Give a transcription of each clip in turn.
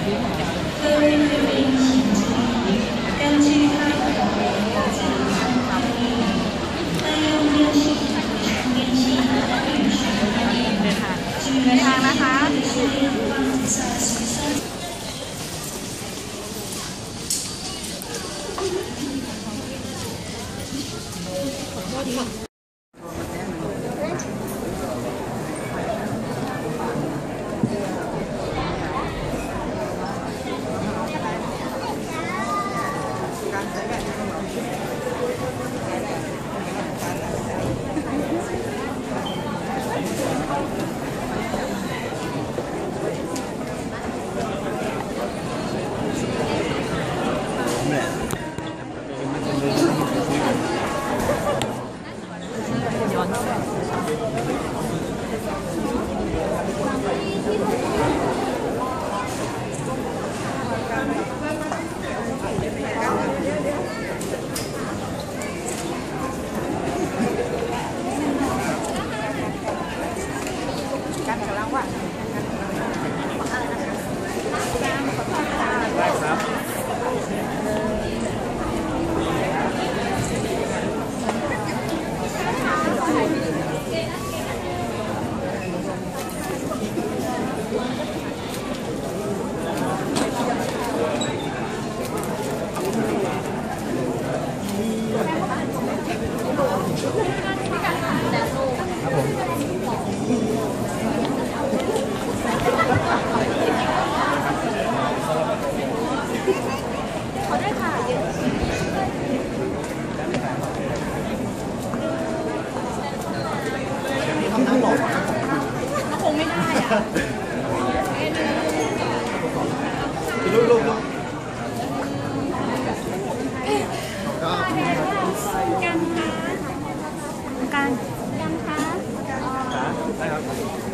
เดินทางนะคะคงไม่ได้อ่ะลูกกันคะได้ครับ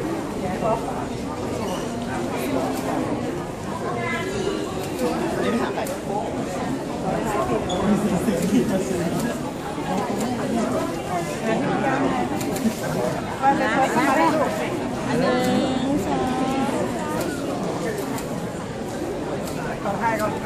อันนี้ไม่ถามใครอันนึงสองขอให้ก่อน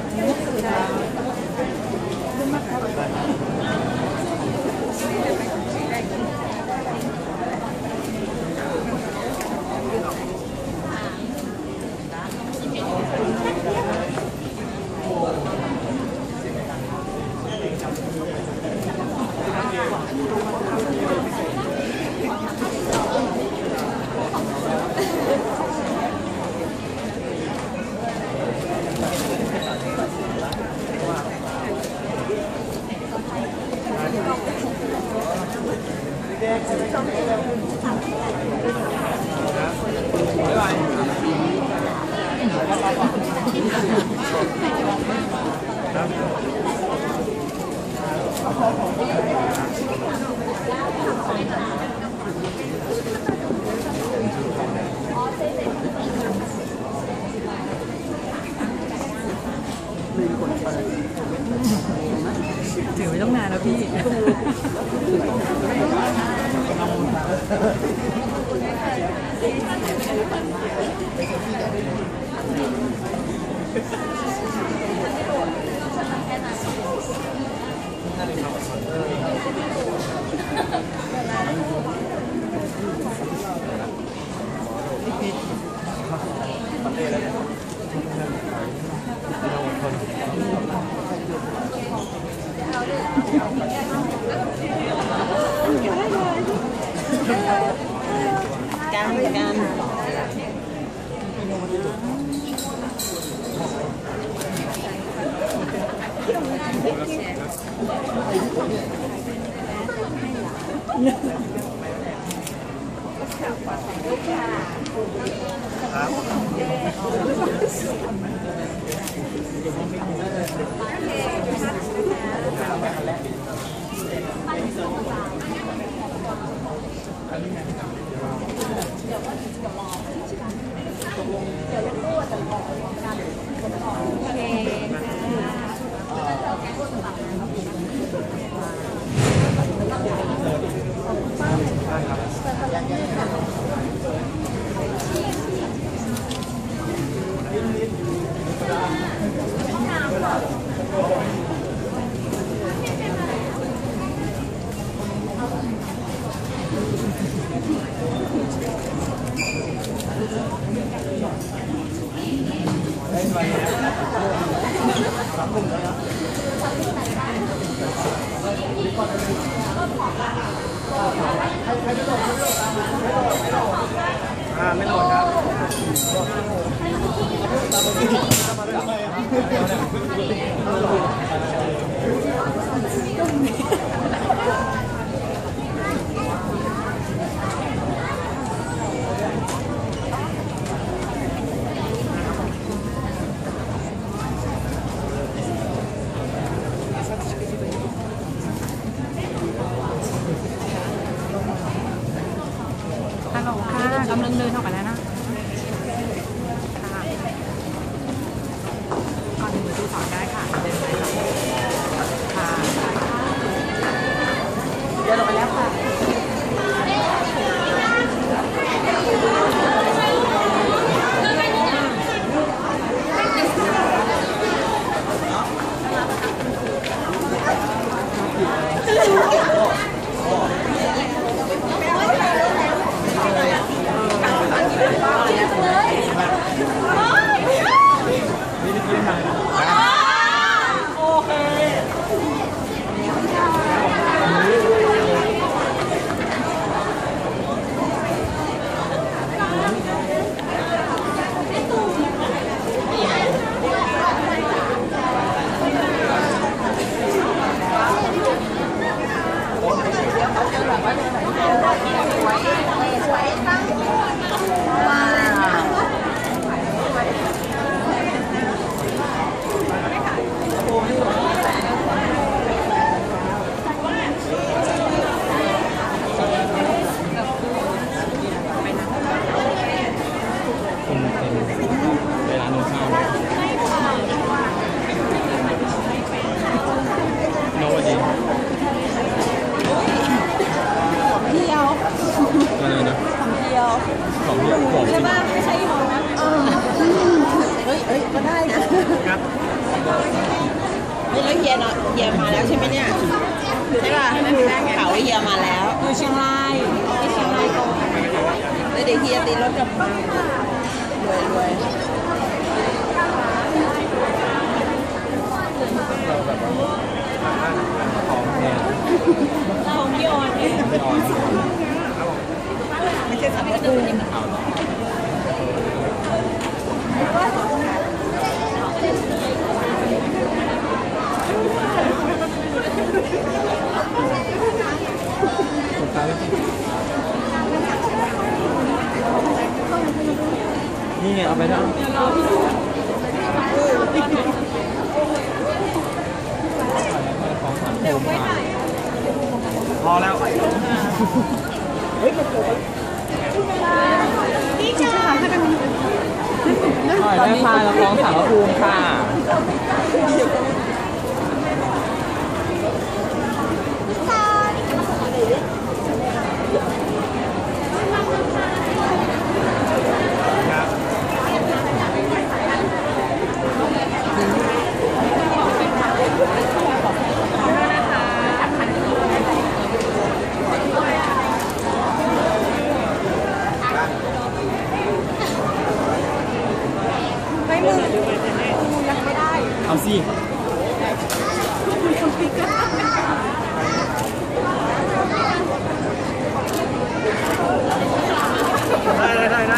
ถือไม่ต้องนานแล้วพี่การเหมือนกันไม่หมดครับฮัลโหลค่ะกำลังเดินออกไปแล้วนะก่อนถึงประตู2ได้ค่ะเดินไปค่ะเดินออกไปแล้วค่ะใช่ป่ะไม่ใช่ของนะเฮ้ยก็ได้นะครับแล้วเฮียมาแล้วใช่ไหมเนี่ยใช่ป่ะเขาเฮียมาแล้วอยู่เชียงรายที่เชียงรายก่อนแล้วเดี๋ยวเฮียตีรถกลับมารวยของพี่ออนไม่ใช่สามปูนี่ไงเอาไปแล้วพอแล้วนี่จ้าได้พาเราฟ้องสารภูมิค่ะเอาสิได้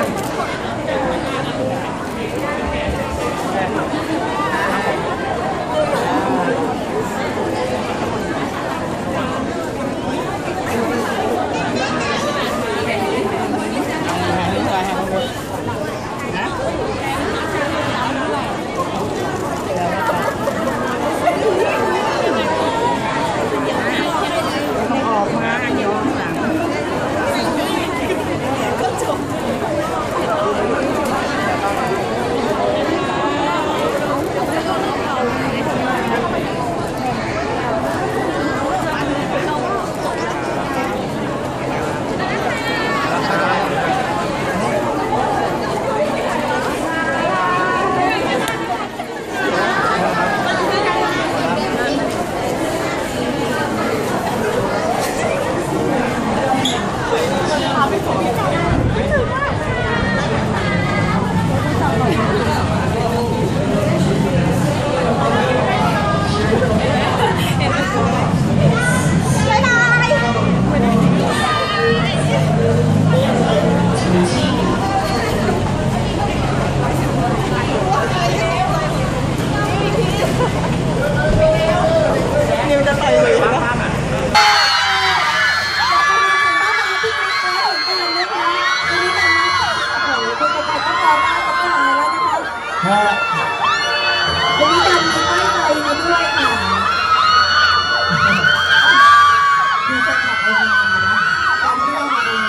วันนี้การมีป้ายไฟมาด้วยค่ะคือแฟนคลับเอามานะการที่เรามาเอง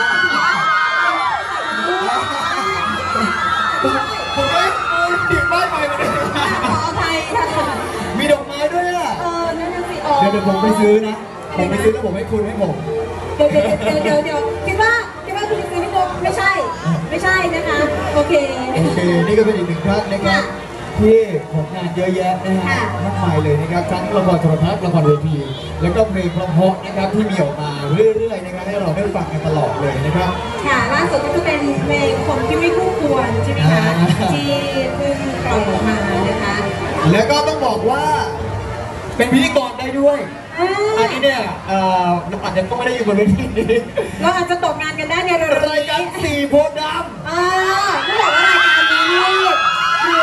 ผมไม่ติดป้ายไฟมาเลยขออภัยค่ะมีดอกไม้ด้วยอ่ะนั่นน่ะสิเดี๋ยวผมไปซื้อนะผมไปซื้อแล้วผมให้คุณให้ผมเดี๋ยวคิดว่าคุณจะซื้อพี่โบไม่ใช่นะคะโอเคนี่ก็เป็นอีกหนึ่งท่านนะครับที่ผลงานเยอะแยะนะฮะมากมายเลยนะครับทั้งละครโทรทัศน์ละครเวทีแล้วก็เพลงเพราะๆนะครับที่มีออกมาเรื่อยๆนะครับให้เราได้ฟังกันตลอดเลยนะครับค่ะล่าสุดก็จะเป็นเพลงคนที่ไม่คู่ควรใช่ไหมคะที่เพิ่งปล่อยออกมานะคะแล้วก็ต้องบอกว่าเป็นพิธีกรได้ด้วยอันนี้เนี่ยเราอาจจะก็ไม่ได้อยู่บนเวทีนี้เราอาจจะตกงานกันได้ในเร็วๆนี้รายการสี่โพธิ์ดำต้องบอกว่ารายการนี้คือ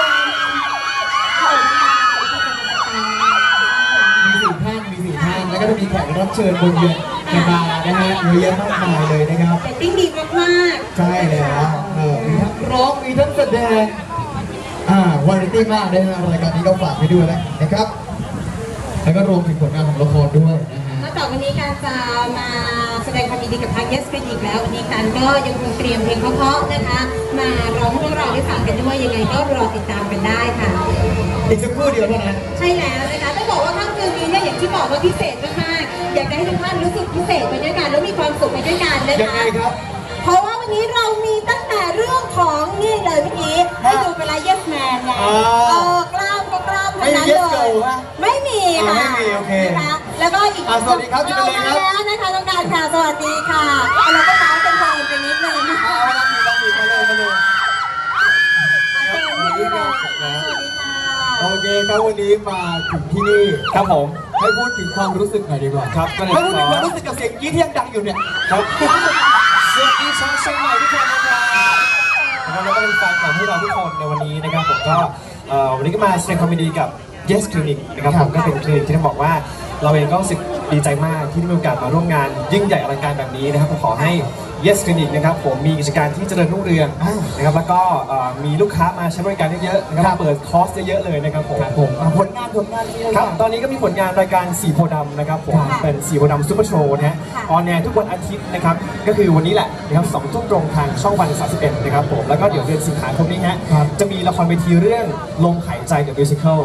มี4 ท่านแล้วก็จะมีแขกรับเชิญบนเวทีมานะฮะเยอะแยะมากมายเลยนะครับเรตติ้งดีมากๆใช่แล้วมีทั้งร้องมีทั้งแสดงวาไรตี้มากนะฮะรายการนี้ก็ฝากไปด้วยนะครับแล้วก็รวมถึงผลงานของละครด้วยนะฮะนอกจากวันนี้การจะมาแสดงความยินดีกับทาง Yes Clinic แล้ววันนี้การก็ยังคงเตรียมเพลงเพราะๆนะคะมาร้องให้พวกเราได้ฟังกันด้วยยังไงก็รอติดตามกันได้ค่ะอีกสักครู่เดียวเท่านั้นใช่แล้วนะคะต้องบอกว่าค่ำคืนนี้เนี่ยอย่างที่บอกว่าพิเศษมากๆอยากให้ทุกท่านรู้สึกพิเศษไปด้วยกันแล้วมีความสุขไปด้วยกันนะคะยังไงครับเพราะว่าวันนี้เรามีตั้งแต่เรื่องของนี่เลยเมื่อกี้ให้ดูไปแล้ว Yes Man ไงกล้ามทั้งนั้นเลยไม่มีค่ะไม่มีโอเคนะคะแล้วก็อีกสวัสดีครับจุ๊บเลยครับแล้วนะคะต้องการค่ะสวัสดีค่ะเราก็ฟ้าเป็นคนไปนิดนึงต้องมีมาเลยโอเคครับวันนี้มาถึงที่นี่ครับผมให้พูดถึงความรู้สึกหน่อยดีกว่าครับให้พูดถึงความรู้สึกกับเสียงกี้ที่ยังดังอยู่เนี่ยครับสวัสดีชาวเชียงใหม่ทุกคนนะครับแล้วก็เป็นแฟนของพวกเราทุกคนในวันนี้นะครับผมก็วันนี้ก็มาแสดงความยินดีกับ Yes Clinic นะครับผมก็เป็นคลินิกที่ต้องบอกว่าเราเองก็รู้สึกดีใจมากที่ได้มีโอกาสมาร่วมงานยิ่งใหญ่อลังการแบบนี้นะครับผมขอให้ Yes Clinic นะครับผมมีกิจการที่เจริญรุ่งเรืองนะครับแล้วก็มีลูกค้ามาใช้บริการเยอะๆนะครับเปิดคอร์สเยอะๆเลยนะครับผมผลงานที่ครับตอนนี้ก็มีผลงานรายการ4โพธิ์ดำนะครับผมเป็น4โพธิ์ดำซุปเปอร์โชว์นะฮะออนแอร์ทุกวันอาทิตย์นะครับก็คือวันนี้แหละนะครับ2 ทุ่มตรงทางช่องวัน31นะครับผมแล้วก็เดี๋ยวเดือนสิงหาคมนี้ฮะจะมีละครเวทีเรื่องลมหายใจกับมิวสิคัล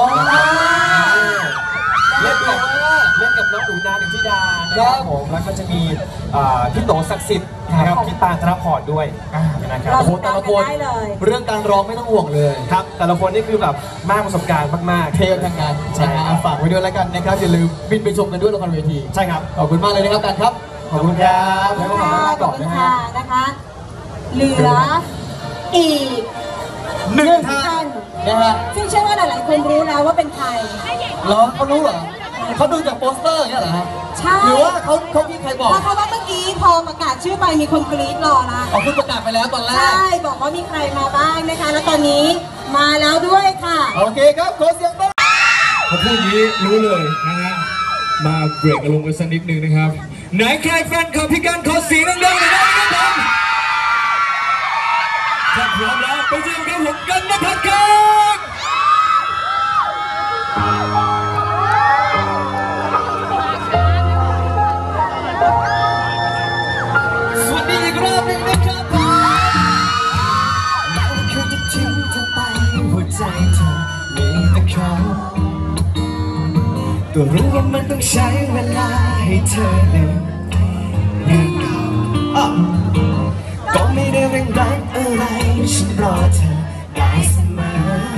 เล่นกับน้องหนูนาหนึ่งธิดานะครับผมแล้วก็จะมีพี่โตศักดิ์สิทธิ์นะครับพี่ตาลธนพรด้วยนะครับโอ้โหแต่ละคนเรื่องการร้องไม่ต้องห่วงเลยครับแต่ละคนนี่คือแบบมากประสบการณ์มากๆเทพทั้งนั้นใช่ฝากไว้ด้วยแล้วกันนะครับอย่าลืมบินไปชมกันด้วยละครเวทีใช่ครับขอบคุณมากเลยนะครับกันครับขอบคุณครับแล้วก็ต่อนะคะเหลืออีก 1 ท่านนะฮะซึ่งเชื่อว่าหลายๆคนรู้แล้วว่าเป็นใครเหรอเขารู้เหรอเขาดูจากโปสเตอร์อย่างเงี้ยเหรอฮะใช่หรือว่าเขามีใครบอกเพราะว่าเมื่อกี้พอประกาศชื่อไปมีคนกรี๊ดรอละคุณประกาศไปแล้วตอนแรกใช่บอกว่ามีใครมาบ้างนะคะแล้วตอนนี้มาแล้วด้วยค่ะโอเคครับขอเสียงต้อนรับพอพูดนี้รู้เลยนะฮะมาเบรกอารมณ์กันสักนิดนึงนะครับไหนใครแฟนคลับพี่กันขอเสียงดังๆหน่อยนะครับถ้าพร้อมแล้วไปเจอกันผมกันนะครับสวัสดีอีกรอบหนึ่งนะครับแล้วเขาจะทิ้งเธอไปหัวใจเธอมีแต่เขาก็รู้ว่ามันต้องใช้เวลาให้เธอลืมเรื่องเก่าก็ไม่ได้เร่งรัดอะไรฉันรอเธอได้เสมอ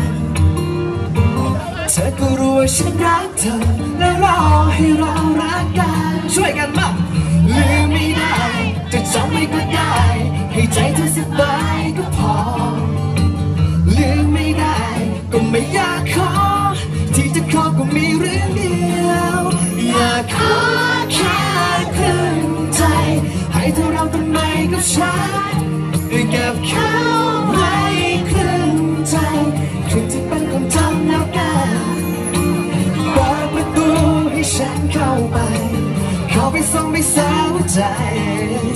เธอก็รู้ว่าฉันรักเธอและรอให้เรารักกันช่วยกันมาลืมไม่ได้จะจำไว้ก็ได้ให้ใจเธอสบายก็พอลืมไม่ได้ก็ไม่อยากขอที่จะขอก็มีเรื่องเดียวอยากขอแค่ครึ่งใจให้เธอเราทำไมกับฉันเก็บเขาไว้ครึ่งใจครึ่งที่เป็นความจำแล้วกันเปิดประตูให้ฉันเข้าไปเข้าไปส่งไปสาวใจ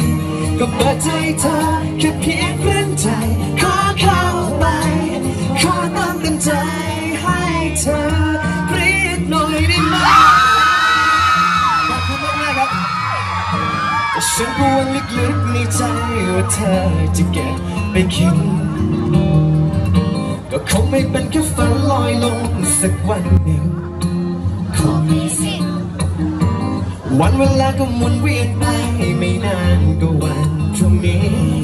ก็เปิดใจเธอแค่เพียงครึ่งใจขอเข้าไปขอฉันกลัวลึกๆในใจว่าเธอจะเก็บไปคิดก็คงไม่เป็นแค่ฝันลอยลงสักวันหนึ่งขอมีสิทธิ์วันเวลาก็หมุนเวียนไปไม่นานก็วันพรุ่งนี้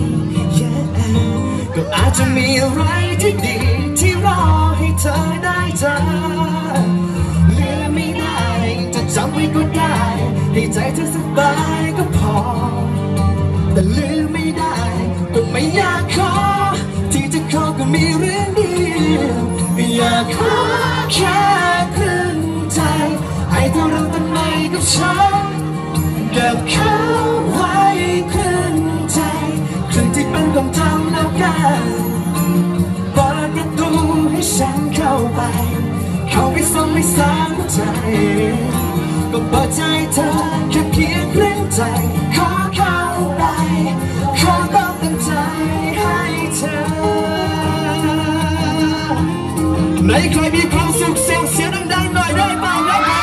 ก็อาจจะมีอะไรที่ดีที่รอให้เธอได้เจอลืมไม่ได้จะจำไว้ก็ได้ให้ใจเธอสบายก็พอแต่ลืมไม่ได้ก็ไม่อยากขอที่จะขอก็มีเรื่องเดียวอยากขอแค่ครึ่งใจให้เธอรู้ตั้งไหมกับฉันเก็บเขาไว้ครึ่งใจครึ่งที่เป็นความจำแล้วกันเปิดประตูให้ฉันเข้าไปส่งให้สามใจก็เปิดใจเธอแค่เพียงครึ่งใจขอเข้าไปขอต้องเต็มใจให้เธอไหนใครมีความสุขส่งเสียงดังๆหน่อยได้บ้างนะครับ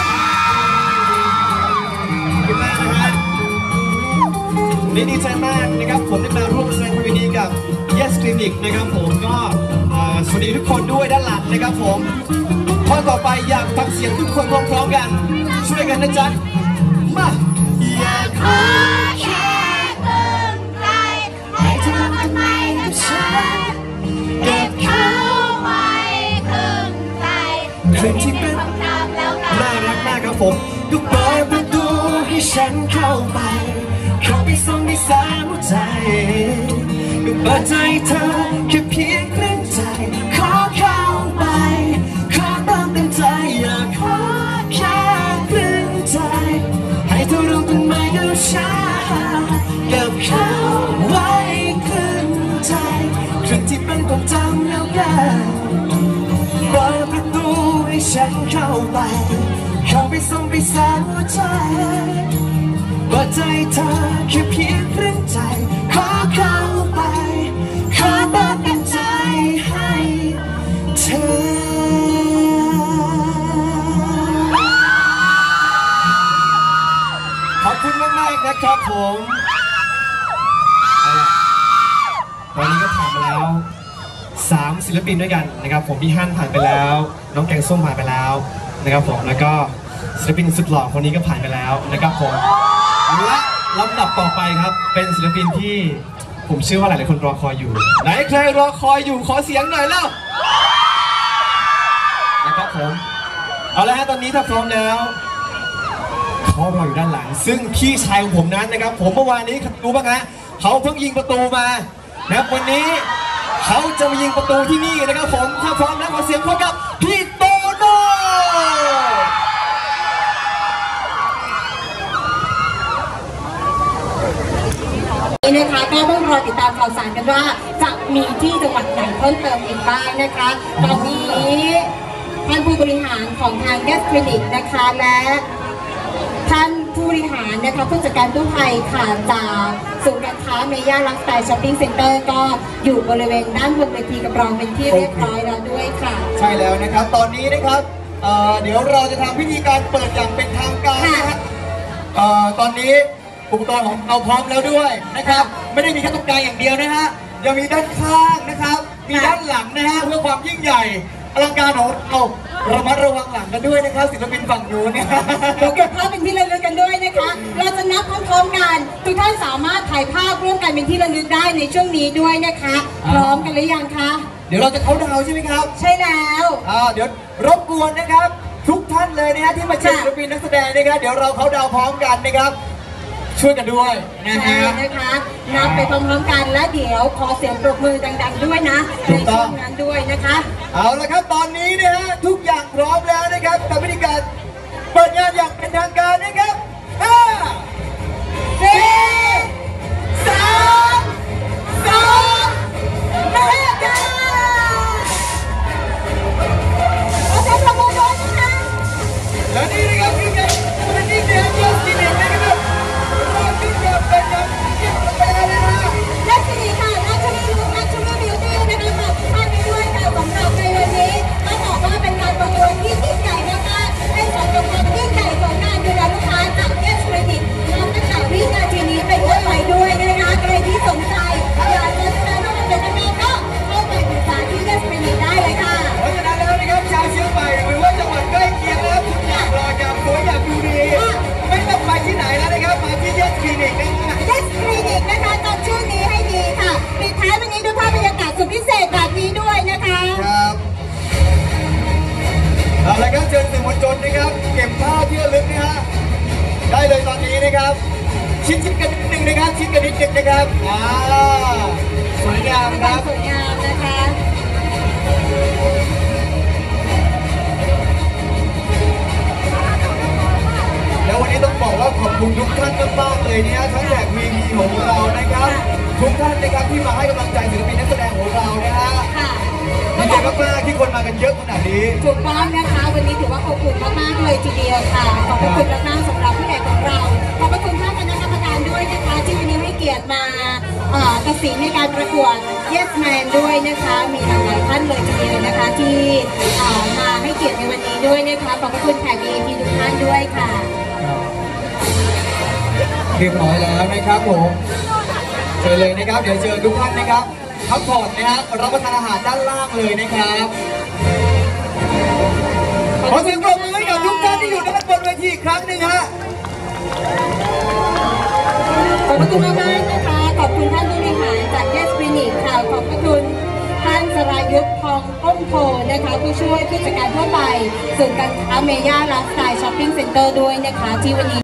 ดีใจมากนะครับผมได้มาร่วมแสดงความยินดีกับ Yes Clinic นะครับผมก็สวัสดีทุกคนด้วยด้านหลังนะครับผมข้อต่อไปอยากฟังเสียงทุกคนพร้อมๆกันช่วยกันนะจ๊ะมาอยากขอแค่เติมใจให้เธอทำไมกับฉันเก็บเขาไว้ครึ่งใจครึ่งที่เป็นน่ารักมากครับผมก็เปิดประตูให้ฉันเข้าไปส่งให้สามใจก็เปิดใจเธอแค่เพียงครึ่งใจขอเข้าไปขอเติมเต็มใจอยากขอแค่ครึ่งใจให้เธอรู้ตั้งไหมกับฉันเก็บเขาไว้ครึ่งใจครึ่งที่เป็นความจำแล้วกันเปิดประตูให้ฉันเข้าไปส่งให้สามใจเปิดใจเธอแค่เพียงครึ่งใจขอเข้าไปขอเติมเต็มใจให้เธอขอบคุณมากๆนะครับผมวันนี้ก็ผ่านไปแล้ว3ศิลปินด้วยกันนะครับผมพี่ฮั่นผ่านไปแล้วน้องแกงส้มผ่านไปแล้วนะครับผมแล้วก็ศิลปินสุดหล่อคนนี้ก็ผ่านไปแล้วนะครับผมและลำดับต่อไปครับเป็นศิลปินที่ผมเชื่อว่าหลายๆคนรอคอยอยู่ไหนใครรอคอยอยู่ขอเสียงหน่อยแล้วนะครับผมเอาละฮะตอนนี้ถ้าพร้อมแล้วเขารออยู่ด้านหลังซึ่งพี่ชายของผมนั้นนะครับผมเมื่อวานนี้รู้บ้างฮะเขาเพิ่งยิงประตูมานะครับวันนี้เขาจะมายิงประตูที่นี่นะครับผมถ้าพร้อมแล้วขอเสียงพบกับพี่โตโน่นี่นะคะก็ต้องรอติดตามข่าวสารกันว่าจะมีที่จังหวัดไหนเพิ่มเติมอีกบ้างนะคะตอนนี้ท่านผู้บริหารของทาง Yes Clinic นะคะและท่านผู้บริหารนะคะผู้จัดการตู้ไทยค่ะจากศูนย์การค้าเมย่าลักสไตล์ช้อปปิ้งเซ็นเตอร์ก็อยู่บริเวณด้านบนเวทีกับเราเป็นที่เรียบร้อยแล้วด้วยค่ะใช่แล้วนะครับตอนนี้นะครับเดี๋ยวเราจะทำพิธีการเปิดอย่างเป็นทางการนะครับตอนนี้อุปกรณ์ของเราพร้อมแล้วด้วยนะครับไม่ได้มีแค่ตรงกลางอย่างเดียวนะฮะยังมีด้านข้างนะครับมีด้านหลังนะฮะเพื่อความยิ่งใหญ่อลังการของเราระมัดระวังหลังกันด้วยนะครับศิลปินฝั่งนู้นเนี่ยเราเก็บภาพเป็นที่ระลึกกันด้วยนะคะเราจะนับพร้อมๆกันทุกท่านสามารถถ่ายภาพร่วมกันเป็นที่ระลึกได้ในช่วงนี้ด้วยนะคะพร้อมกันหรือยังคะเดี๋ยวเราจะเข้าดาวใช่ไหมครับใช่แล้วเดี๋ยวรบกวนนะครับทุกท่านเลยนะฮะที่มาเชียร์ศิลปินนักแสดงนะครับเดี๋ยวเราเข้าดาวพร้อมกันนะครับช่วยกันด้วยนะฮะนะคะนับไปพร้อมๆกันและเดี๋ยวขอเสียงปรบมือดังๆด้วยนะในช่วงนั้นด้วยนะคะเอาละครับตอนนี้นะฮะทุกอย่างพร้อมแล้วนะครับกับพิธีการเปิดงานอย่างเป็นทางการนะครับ5 4 3 2 1และนี่นะครับคือการเป็นที่เดียวกันที่หนึ่งนะครับเราที่จะเป็นอย่างยิ่งใหญ่เลยนะและที่นี่ค่ะราชนีลูกราชนีบิวตี้นะคะขอบท่านด้วยค่ะสำหรับในวันนี้ต้องบอกว่าเป็นการประมูลที่ยิ่งใหญ่นะคะเป็นส่วนของความยิ่งใหญ่ของงานดูแลลูกค้าจากชิดกันนิดนึงนะครับชิดกันนิดนึงนะครับสวยงามครับสวยงามนะคะแล้ววันนี้ต้องบอกว่าขอบคุณทุกท่านมากๆเลยเนี่ยทั้งแขก VIP ของเรานะครับทุกท่านนะครับที่มาให้กำลังใจศิลปินนักแสดงของเรานะฮะค่ะดีใจมากๆที่คนมากันเยอะขนาดนี้ถูกต้องนะคะวันนี้ถือว่าอบอุ่นมากๆเลยทีเดียวค่ะขอบพระคุณมากๆสำหรับผู้ใหญ่ของเราขอบพระคุณท่านคณะกรรมการด้วยนะคะที่วันนี้ให้เกียรติมาตัดสินในการประกวด Yes Man ด้วยนะคะมีหลากหลายท่านเลยทีเดียวนะคะที่มาให้เกียรติในวันนี้ด้วยนะคะขอบพระคุณแขก VIP ทุกท่านด้วยค่ะเรียบร้อยแล้วนะครับผมเชิญเลยนะครับเดี๋ยวเชิญทุกท่านนะครับพักผ่อนนะฮะรับประทานอาหารด้านล่างเลยนะครับขอเสียงปรบมือให้กับทุกท่านที่อยู่ด้านบนเวทีอีกครั้งหนึ่งฮะขอบคุณมากๆนะคะขอบคุณท่านผู้บริหารจาก Yes Clinic ค่ะขอบคุณท่านสรายุทธทองต้นโพนะคะผู้ช่วยผู้จัดการทั่วไปศูนย์การค้าเมย่าไลฟ์สไตล์ช้อปปิ้งเซ็นเตอร์ด้วยนะคะที่วันนี้